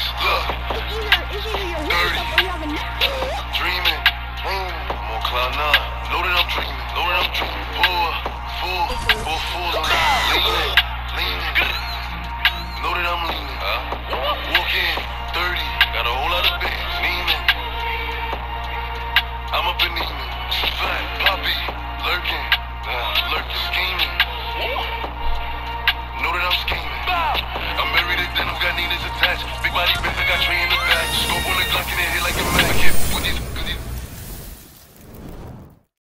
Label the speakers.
Speaker 1: stacks. Look, dirty, dreaming. I'm on cloud nine. Know that I'm dreaming. Full on leaning. Know that I'm leaning. Walk in, 30. Got a whole lot of bands. Neiman. I'm up in Neiman. It's a fact. Poppy, lurking, scheming. Know that I'm scheming. I'm married to denim, got Nina's attached. Big body Benz, I got Trey in the back. Scope on the Glock and it hit like a Mac. I can't put these